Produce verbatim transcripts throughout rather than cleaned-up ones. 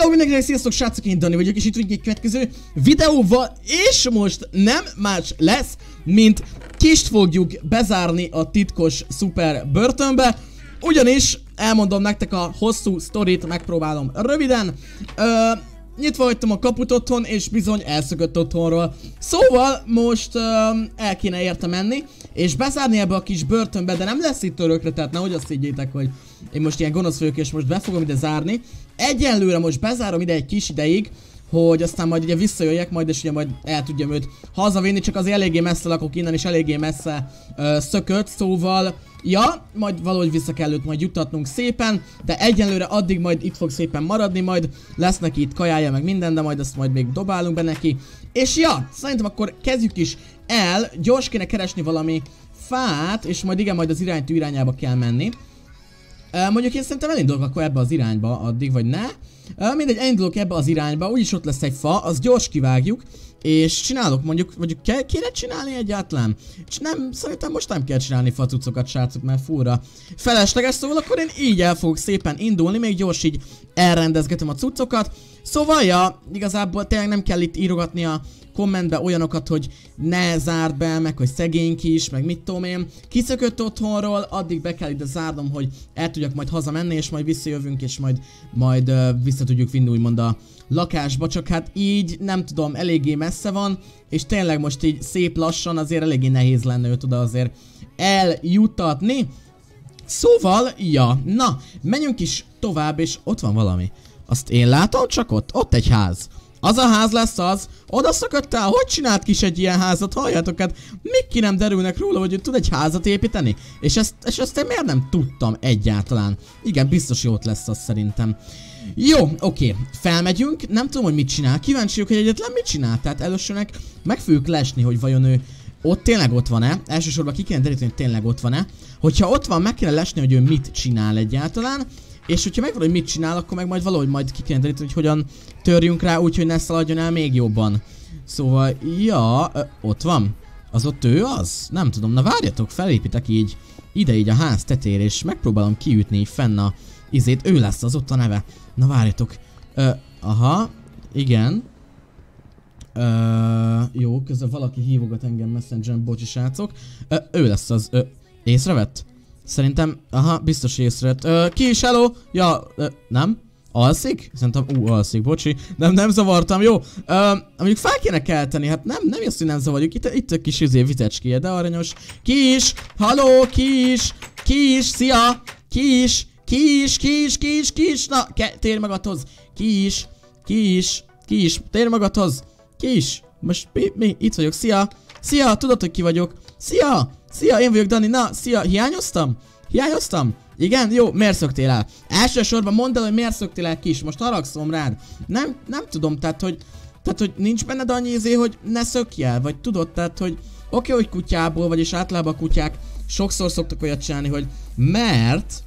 Hello mindenkinek, sziasztok srácok, én Dani vagyok, és itt vagyunk egy következő videóval, és most nem más lesz, mint Kist fogjuk bezárni a titkos szuper börtönbe, ugyanis elmondom nektek a hosszú sztorit, megpróbálom röviden. Ö, nyitva hagytam a kaput otthon, és bizony elszökött otthonról. Szóval most ö, el kéne érte menni, és bezárni ebbe a kis börtönbe, de nem lesz itt örökre, tehát nehogy azt higgyétek, hogy én most ilyen gonosz vagyok, és most be fogom ide zárni. Egyenlőre most bezárom ide egy kis ideig, hogy aztán majd ugye visszajöjjek majd, és ugye majd el tudjam őt hazavinni, csak azért eléggé messze lakok innen, és eléggé messze ö, szökött, szóval ja, majd valahogy vissza kell őt majd juttatnunk szépen, de egyenlőre addig majd itt fog szépen maradni, majd lesz neki itt kajája meg minden, de majd azt majd még dobálunk be neki. És ja, szerintem akkor kezdjük is el, gyors kéne keresni valami fát, és majd igen, majd az iránytű irányába kell menni. Uh, mondjuk én szerintem elindulok akkor ebbe az irányba addig, vagy ne. Uh, mindegy, elindulok ebbe az irányba, úgyis ott lesz egy fa, az gyors kivágjuk, és csinálok mondjuk, mondjuk ke kéne csinálni egyáltalán? És nem, szerintem most nem kell csinálni fa cuccokat, srácok, mert fúra felesleges, szóval akkor én így el fogok szépen indulni, még gyors így elrendezgetem a cuccokat. Szóval ja, igazából tényleg nem kell itt írogatni a kommentbe olyanokat, hogy ne zárd be, meg hogy szegény kis, meg mit tudom én. Kiszökött otthonról, addig be kell ide zárnom, hogy el tudjak majd hazamenni, és majd visszajövünk, és majd, majd uh, vissza tudjuk vinni úgymond a lakásba, csak hát így nem tudom, eléggé messze van, és tényleg most így szép lassan azért eléggé nehéz lenne őt oda azért eljutatni. Szóval, ja, na, menjünk is tovább, és ott van valami. Azt én látom, csak ott, ott egy ház. Az a ház lesz az, oda szököttál, hogy csinált kis egy ilyen házat, halljátok, hát még ki nem derülnek róla, hogy ő tud egy házat építeni? És ezt, és ezt én miért nem tudtam egyáltalán? Igen, biztos jót lesz az szerintem. Jó, oké, felmegyünk, nem tudom, hogy mit csinál, kíváncsiak, hogy egyetlen mit csinál, tehát elősőnek meg fogjuk lesni, hogy vajon ő ott tényleg ott van-e, elsősorban ki kéne deríteni, hogy tényleg ott van-e. Hogyha ott van, meg kéne lesni, hogy ő mit csinál egyáltalán. És hogyha megvan, hogy mit csinál, akkor meg majd valahogy majd ki kéne deríteni, hogy hogyan törjünk rá, úgyhogy ne szaladjon el még jobban. Szóval, ja, ö, ott van. Az ott ő az? Nem tudom, na várjatok, felépítek így ide így a ház tetejére, és megpróbálom kiütni így fenn a izét, ő lesz az ott a neve. Na várjatok. Ö, aha, igen. Ö, jó, közben valaki hívogat engem Messengeren, bocsi srácok. Ö, ő lesz az, ö, észrevett? Szerintem, aha, biztos észrevett. Ö, ki is, hello? Ja, ö, nem? Alszik? Szerintem, ú, alszik, bocsi. Nem, nem zavartam, jó. Ö, mondjuk fel kéne kelteni, hát nem, nem azt, hogy nem zavarjuk. Itt, itt a kis izé vizecskéje, de aranyos. Ki is, halló, ki is, ki is, szia, ki is, ki is, ki is, ki is, ki is, na, ke térj magadhoz. Ki is, ki is, ki is, térj magadhoz. Ki is, most mi, mi, itt vagyok, szia, szia, tudod, hogy ki vagyok. Szia! Szia, én vagyok Dani, na, szia, hiányoztam? Hiányoztam? Igen? Jó, miért szöktél el? Elsősorban mondd el, hogy miért szöktél el kis, most haragszom rád. Nem, nem tudom, tehát, hogy, tehát, hogy nincs benned annyi izé, hogy ne szökj el, vagy tudod, tehát, hogy oké, hogy kutyából vagy, és általában a kutyák sokszor szoktak olyat csinálni, hogy mert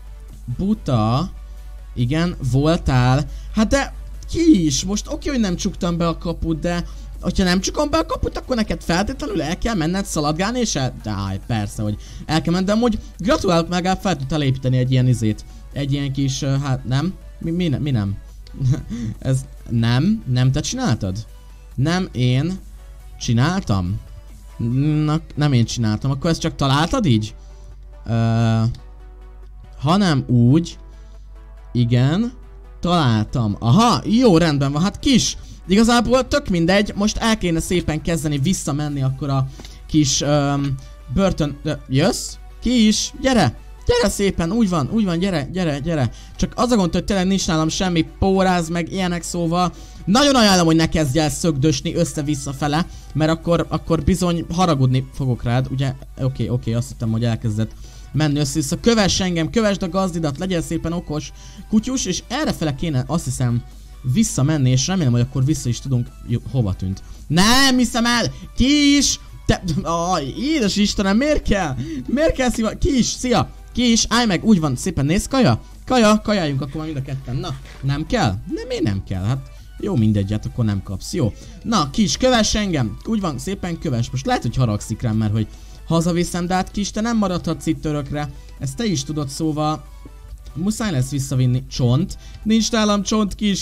buta, igen, voltál, hát de ki is, most oké, hogy nem csuktam be a kaput, de hogyha nem csukom be a kaput, akkor neked feltétlenül el kell menned szaladgálni, és el... De áj, persze, hogy el kell menned, de amúgy gratulálok, meg fel tudtál építeni egy ilyen izét. Egy ilyen kis, uh, hát nem? Mi, mi, ne, mi nem? Ez nem? Nem te csináltad? Nem én csináltam? Na, nem én csináltam, akkor ezt csak találtad így? Uh, hanem úgy, igen, találtam. Aha, jó, rendben van, hát kis. Igazából tök mindegy, most el kéne szépen kezdeni visszamenni akkor a kis um, börtön... Uh, jössz? Ki is? Gyere! Gyere szépen, úgy van, úgy van, gyere, gyere, gyere. Csak az a gond, hogy tényleg nincs nálam semmi póráz, meg ilyenek, szóval nagyon ajánlom, hogy ne kezdj el szögdösni össze-vissza fele, mert akkor, akkor bizony haragudni fogok rád, ugye? Oké, okay, oké, okay, azt hittem, hogy elkezdett menni össze-vissza. Kövess engem, kövesd a gazdidat, legyen szépen okos kutyus, és errefele kéne, azt hiszem, visszamenni, és remélem, hogy akkor vissza is tudunk... Jó, hova tűnt? Nem hiszem el! Ki is! Te... Aj, édes Istenem, miért kell? Miért kell szíva... Ki is, szia! Ki is, állj meg, úgy van, szépen néz, kaja? Kaja, kajáljunk akkor mind a ketten. Na, nem kell? Nem, én nem kell, hát... Jó, mindegy, hát akkor nem kapsz, jó. Na, Kis, kövess engem! Úgy van, szépen kövess. Most lehet, hogy haragszik rám, mert hogy hazaviszem, de hát Kis, te nem maradhatsz itt örökre. Ezt te is tudod, szóval... Muszáj lesz visszavinni. Csont? Nincs nálam csont, Kis.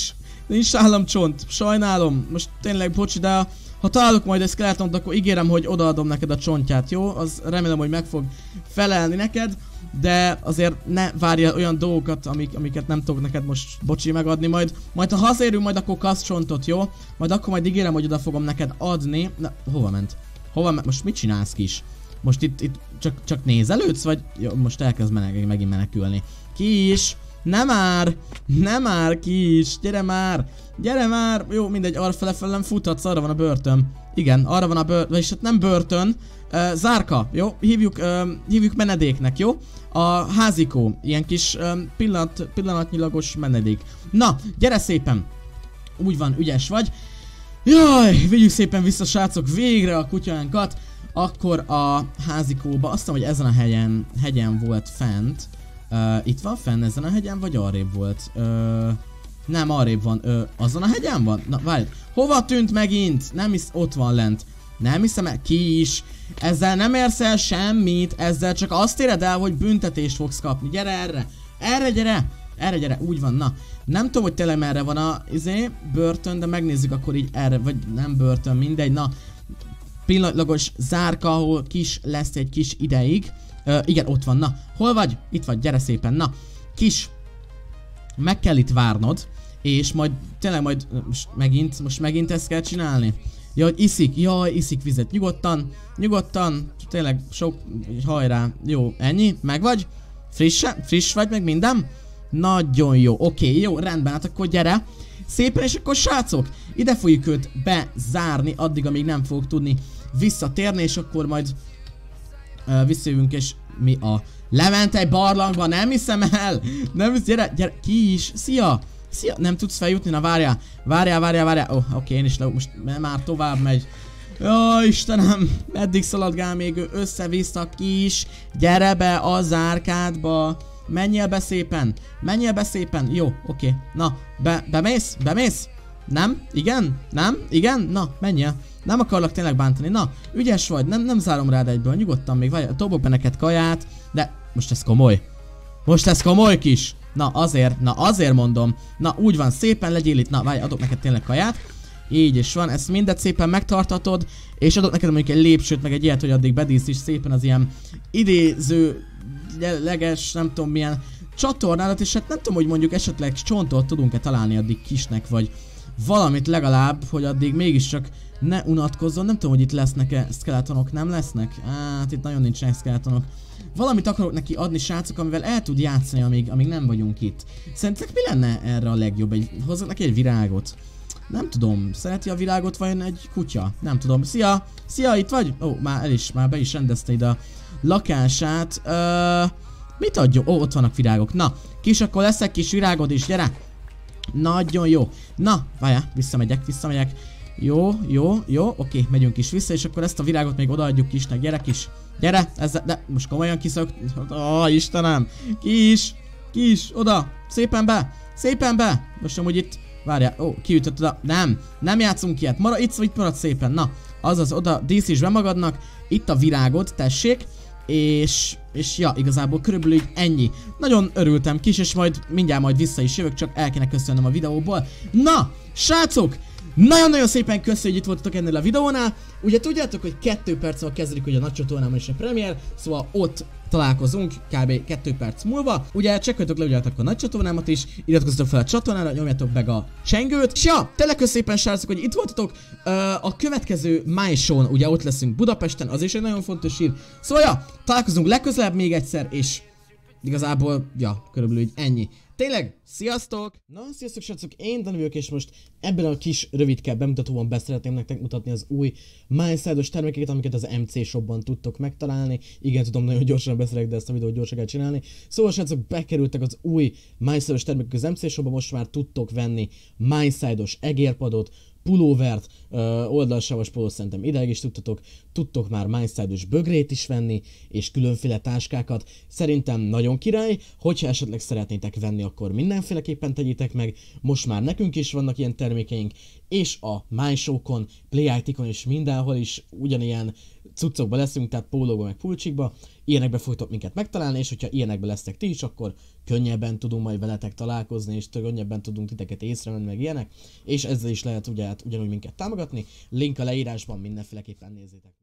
Nincs nálam csont, sajnálom. Most tényleg bocsi, de ha találok majd egy skeletont, akkor ígérem, hogy odaadom neked a csontját, jó? Az remélem, hogy meg fog felelni neked. De azért ne várja olyan dolgokat, amik, amiket nem tudok neked most, bocsi, megadni majd. Majd ha hazérünk, majd akkor kapsz csontot, jó? Majd akkor majd ígérem, hogy oda fogom neked adni. Na, hova ment? Hova ment? Most mit csinálsz, kis? Most itt, itt csak, csak nézelődsz, vagy? Jó, most elkezd meneg, megint menekülni. Kis! Nem már! Nem már, kis! Gyere már! Gyere már! Jó, mindegy, arra fele nem futhatsz, arra van a börtön. Igen, arra van a börtön, vagyis hát nem börtön. Uh, zárka, jó? Hívjuk, uh, hívjuk menedéknek, jó? A házikó, ilyen kis um, pillanat, pillanatnyilagos menedék. Na, gyere szépen! Úgy van, ügyes vagy. Jaj, vigyük szépen vissza, srácok, végre a kutyánkat. Akkor a házikóba, azt mondom, hogy ezen a hegyen, hegyen volt fent. Uh, itt van fenn ezen a hegyen, vagy arrébb volt? Uh, nem, arrébb van. Uh, azon a hegyen van? Na, várj. Hova tűnt megint? Nem hisz, ott van lent. Nem hiszem el, ki is. Ezzel nem érsz el semmit, ezzel csak azt éred el, hogy büntetést fogsz kapni. Gyere erre, erre gyere, erre gyere, úgy van, na. Nem tudom, hogy tényleg merre van a izé, börtön, de megnézzük akkor így erre, vagy nem börtön, mindegy, na. Pillanatlagos zárka, ahol kis lesz egy kis ideig. Uh, igen, ott van, na. Hol vagy? Itt vagy, gyere szépen, na. Kis, meg kell itt várnod, és majd, tényleg majd, most megint, most megint ezt kell csinálni. Jaj, iszik, jaj, iszik vizet, nyugodtan, nyugodtan, tényleg sok, hajrá, jó, ennyi, meg vagy? Frisse, friss vagy, meg minden? Nagyon jó, oké, jó, rendben, hát akkor gyere, szépen, és akkor srácok, ide fogjuk őt bezárni, addig, amíg nem fogok tudni visszatérni, és akkor majd uh, visszajövünk, és mi a Levente barlangban, nem hiszem el, nem hiszem, gyere, gyere, ki is, szia! Szia, nem tudsz feljutni? Na várjál, várjál, várjál, várjál. Ó, oh, oké, én is le, most már tovább megy. Jaj, Istenem, meddig szaladgál még ő össze-vissza, kis. Gyere be a zárkádba. Menjél be szépen, menjél be szépen. Jó, oké, na, be, bemész, bemész? Nem? Igen? Nem? Igen? Na, menjél. Nem akarlak tényleg bántani. Na, ügyes vagy, nem, nem zárom rád egyből, nyugodtan még, várjál, dobok be neked kaját. De most ez komoly. Most ez komoly, kis. Na azért, na azért mondom. Na úgy van, szépen legyél itt. Na várj, adok neked tényleg kaját. Így is van, ezt mindet szépen megtartatod. És adok neked mondjuk egy lépcsőt, meg egy ilyet, hogy addig bedísz is szépen az ilyen idéző leges, nem tudom milyen csatornádat. És hát nem tudom, hogy mondjuk esetleg csontot tudunk-e találni addig kisnek, vagy valamit legalább, hogy addig mégiscsak ne unatkozzon. Nem tudom, hogy itt lesznek-e skeletonok, nem lesznek? Hát itt nagyon nincsenek skeletonok. Valamit akarok neki adni, srácok, amivel el tud játszani, amíg, amíg nem vagyunk itt. Szerintetek mi lenne erre a legjobb? Egy, hozzak neki egy virágot. Nem tudom, szereti a virágot vajon egy kutya? Nem tudom. Szia! Szia, itt vagy? Ó, oh, már el is, már be is rendezte ide a lakását. Uh, mit adjuk? Ó, oh, ott vannak virágok. Na, kis, akkor lesz egy kis virágod is, gyere! Nagyon jó. Na, várjál, visszamegyek, visszamegyek. Jó, jó, jó, oké, megyünk is vissza, és akkor ezt a virágot még odaadjuk kisnek, gyere kis, gyere, ezzel, de most komolyan kiszök, ó, oh, Istenem, kis, kis, oda, szépen be, szépen be, most amúgy itt, várjál, ó, oh, kiütött oda, nem, nem játszunk ilyet, marad, itt, itt marad szépen, na, azaz, oda díszíts be magadnak, itt a virágot, tessék, és, és ja, igazából körülbelül így ennyi. Nagyon örültem kis, és majd mindjárt majd vissza is jövök, csak el kéne köszönnöm a videóból. Na, srácok! Nagyon-nagyon szépen köszönjük, hogy itt voltatok ennél a videónál. Ugye tudjátok, hogy kettő perccel kezdődik, hogy a nagy csatornámon is a premier, szóval ott találkozunk kb. kettő perc múlva. Ugye csekkoljatok le ugyanatok a nagy csatornámat is, iratkozzatok fel a csatornára, nyomjátok meg a csengőt. És ja, tényleg köszönöm szépen, srácok, hogy itt voltatok. Uh, a következő májson, ugye ott leszünk Budapesten, az is egy nagyon fontos hír. Szóval ja, találkozunk legközelebb még egyszer, és igazából, ja, körülbelül így ennyi. Tényleg, sziasztok! Na, sziasztok srácok, én Dani vagyok, és most ebben a kis rövidke bemutatóban beszeretném nektek mutatni az új Mindside-os termékeket, amiket az em cé shopban tudtok megtalálni. Igen, tudom, nagyon gyorsan beszélek, de ezt a videót gyorsan kell csinálni. Szóval srácok, bekerültek az új Mindside-os termékek az em cé shopban, most már tudtok venni Mindside-os egérpadot, pulóvert, uh, oldalsávos pólót szerintem ideig is tudtatok, tudtok már Mindside-os bögrét is venni, és különféle táskákat. Szerintem nagyon király, hogyha esetleg szeretnétek venni, akkor mindenféleképpen tegyétek meg. Most már nekünk is vannak ilyen termékeink, és a MyShow-kon, PlayIT-on és mindenhol is ugyanilyen cuccokba leszünk, tehát pólóba meg pulcsikba, ilyenekbe fogtok minket megtalálni, és hogyha ilyenekbe lesztek ti is, akkor könnyebben tudunk majd veletek találkozni, és könnyebben tudunk titeket észrevenni, meg ilyenek, és ezzel is lehet ugye, hát ugyanúgy minket támogatni. Link a leírásban, mindenféleképpen nézzétek.